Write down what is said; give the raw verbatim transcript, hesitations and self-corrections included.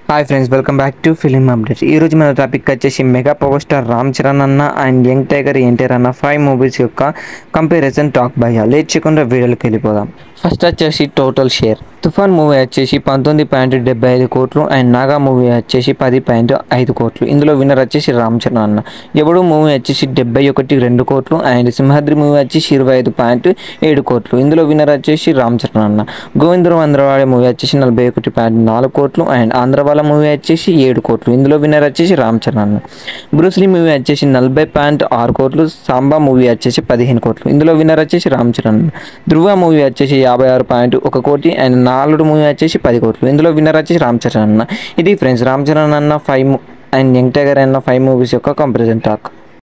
Hi friends, welcome back to film updates. ఈ రోజు మన టాపిక్ వచ్చేసి mega power star Ram Charan అన్న అండ్ యంగ్ టైగర్ ఎన్టీఆర్ అన్న ఫైవ్ మూవీస్ యొక్క కంపారిజన్ టాక్ బై లేట్ చేయకుండా వీడియోకి వెళ్ళిపోదాం. ఫస్ట్ వచ్చేసి టోటల్ షేర్. తుఫాన్ మూవీ వచ్చేసి పంతొమ్మిది పాయింట్ డెబ్బై ఐదు కోట్లు అండ్ నాగా మూవీ వచ్చేసి పది పాయింట్ ఐదు కోట్లు. ఇందులో విన్నర్ వచ్చేసి రామ్ చరణ్ అన్న. ఎవడు మూవీ వచ్చేసి డెబ్బై ఒకటి రెండు కోట్లు అండ్ సింహాద్రి మూవీ వచ్చేసి ఇరవై ఐదు పాయింట్ ఏడు కోట్లు. ఇందులో విన్నర్ వచ్చేసి రామ్ చరణ్ అన్న. గోవిందరావు ఆంధ్రవాడ మూవీ వచ్చేసి నలభై ఒకటి పాయింట్ నాలుగు కోట్లు అండ్ ఆంధ్రవాళ్ళ మూవీ వచ్చేసి ఏడు కోట్లు. ఇందులో విన్నర్ వచ్చేసి రామ్ చరణ్ అన్న. బ్రూస్లీ మూవీ వచ్చేసి నలభై పాయింట్ ఆరు కోట్లు. సాంబా మూవీ వచ్చేసి పదిహేను కోట్లు. ఇందులో విన్నర్ వచ్చేసి రామ్ చరణ్. ధృవ మూవీ వచ్చేసి యాభై ఆరు పాయింట్ ఒక కోటి అండ్ నాలుగు మూవీ వచ్చేసి పది కోట్లు. ఇందులో విన్నర్ వచ్చేసి రామ్ చరణ్ అన్న. ఇది ఫ్రెండ్స్ రామ్ చరణ్ అన్న ఫైవ్ అండ్ యంగ్ టైగర్ అన్న ఫైవ్ మూవీస్ యొక్క కంపారిజన్ టాక్.